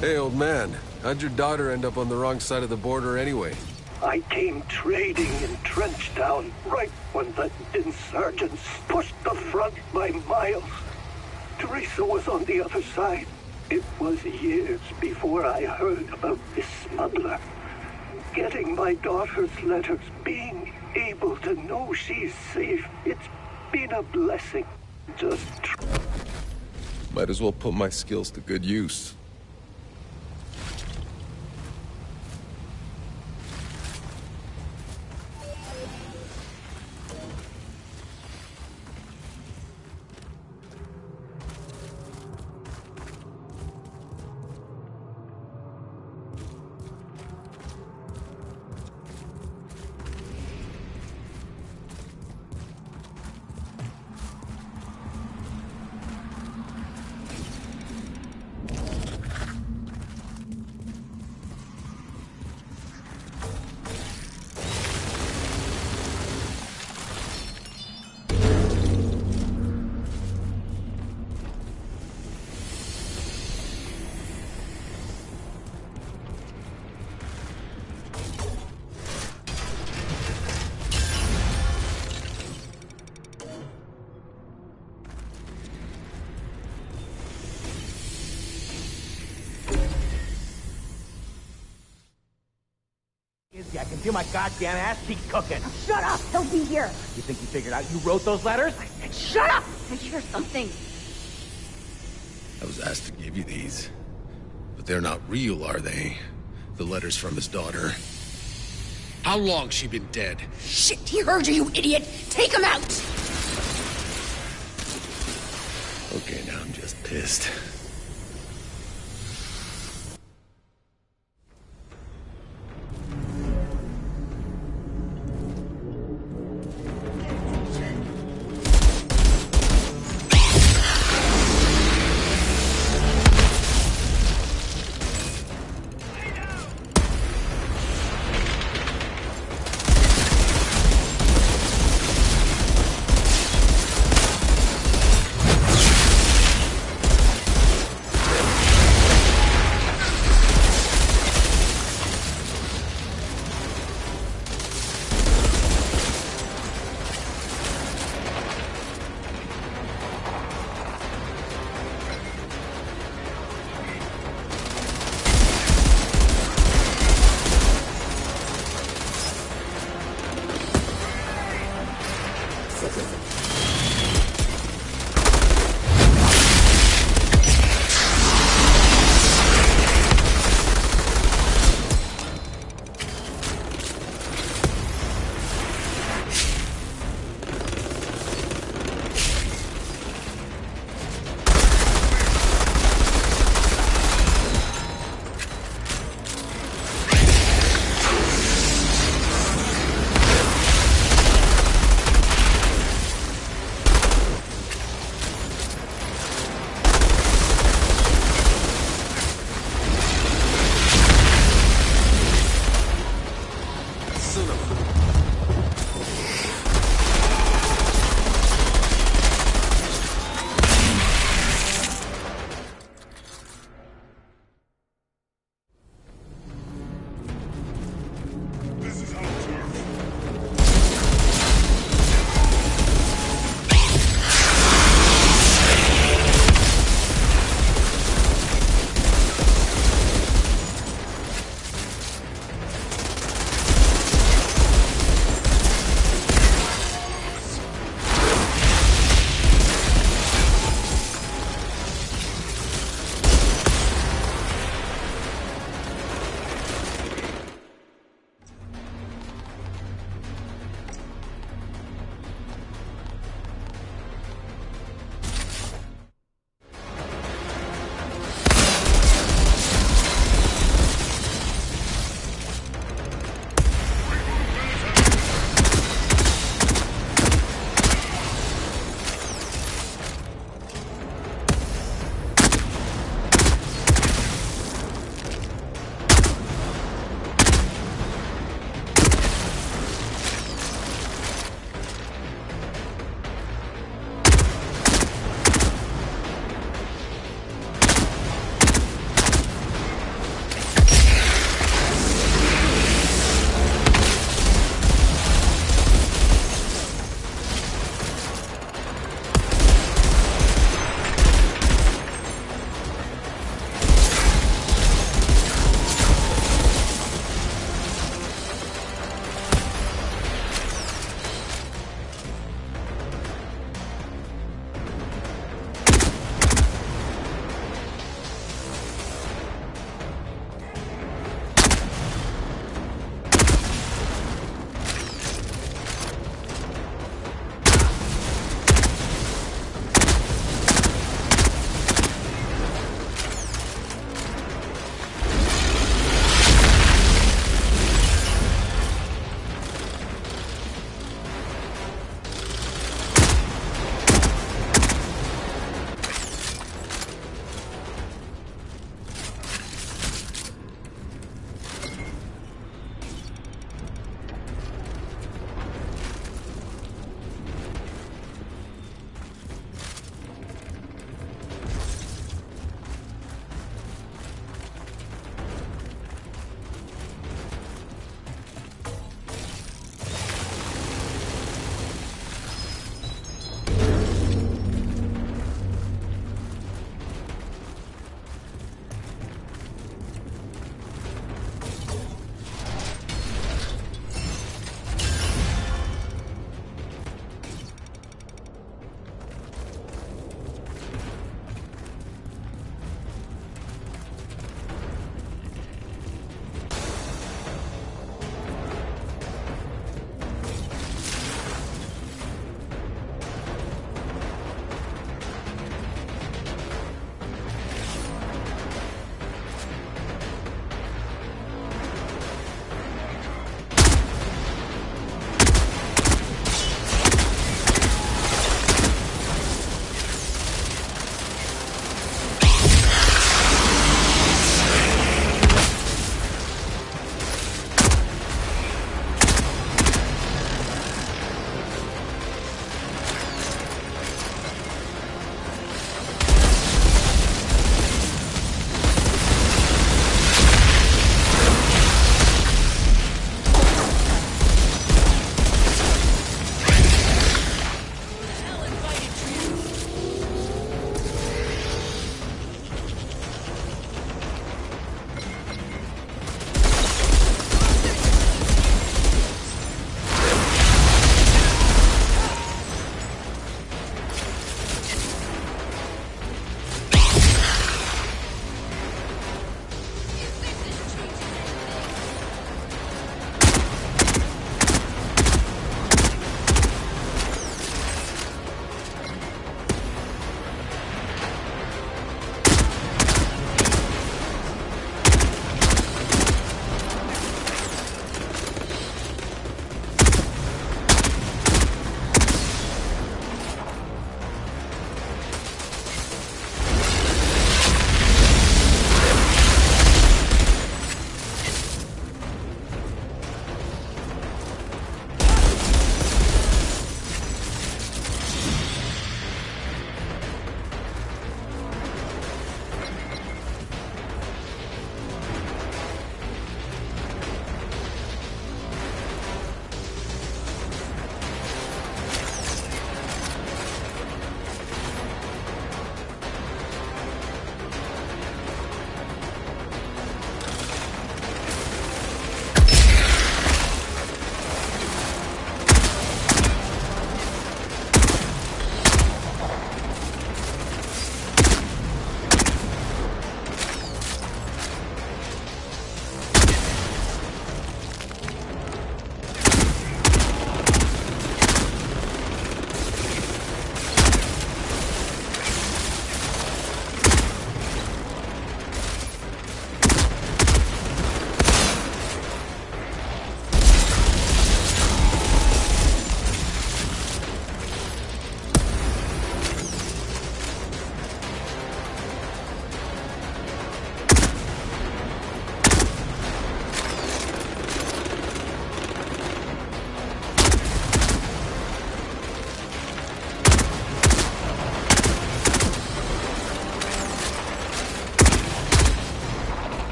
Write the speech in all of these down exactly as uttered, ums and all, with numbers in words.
Hey, old man. How'd your daughter end up on the wrong side of the border anyway? I came trading in Trenchtown right when the din sergeants pushed the front by miles. Teresa was on the other side. It was years before I heard about this smuggler. Getting my daughter's letters, being able to know she's safe, it's been a blessing. Just tr- Might as well put my skills to good use. I can feel my goddamn ass cheek cooking. Oh, shut up! He'll be here. You think you figured out you wrote those letters? I said, shut up! I hear something. I was asked to give you these. But they're not real, are they? The letters from his daughter. How long she been dead? Shit, he heard you, you idiot! Take him out! Okay, now I'm just pissed.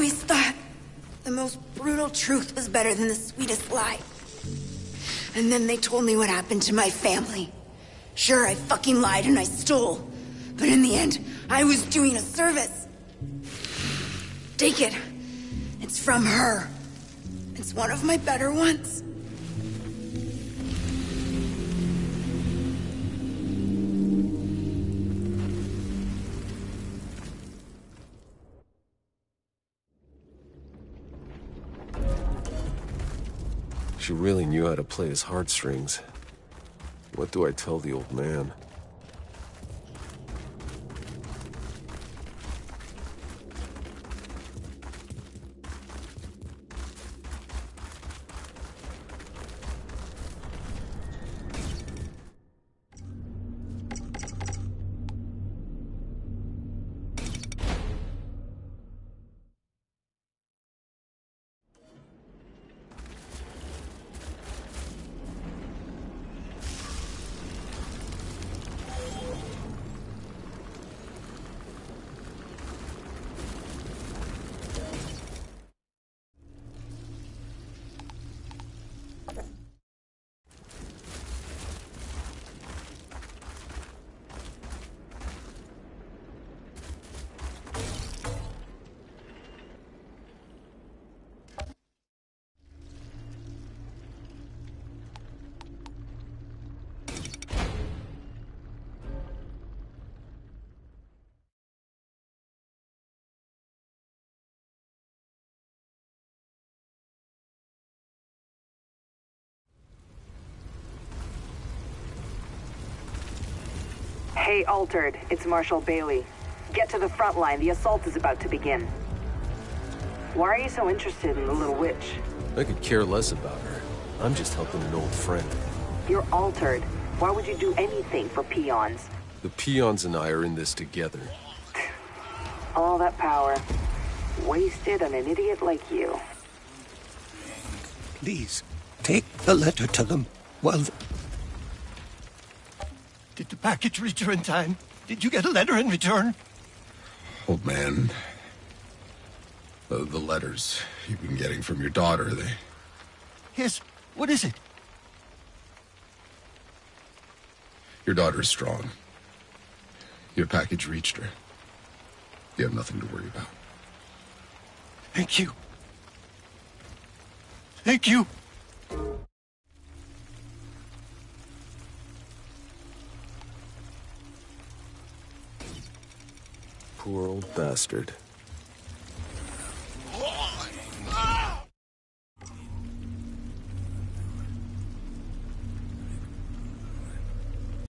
always thought the most brutal truth was better than the sweetest lie. And then they told me what happened to my family. Sure, I fucking lied and I stole. But in the end, I was doing a service. Take it. It's from her. It's one of my better ones. She really knew how to play his heartstrings. What do I tell the old man? Hey, Altered. It's Marshal Bailey. Get to the front line. The assault is about to begin. Why are you so interested in the little witch? I could care less about her. I'm just helping an old friend. You're Altered. Why would you do anything for peons? The peons and I are in this together. All that power wasted on an idiot like you. Please, take the letter to them while... The... Did the package reach her in time? Did you get a letter in return? Old man. The, the letters you've been getting from your daughter, they... Yes, what is it? Your daughter's strong. Your package reached her. You have nothing to worry about. Thank you. Thank you. Poor old bastard.